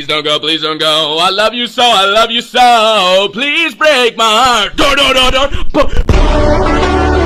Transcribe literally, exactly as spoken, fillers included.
don't go, please don't go. I love you so, I love you so. Please break my heart. Do, do, do, do.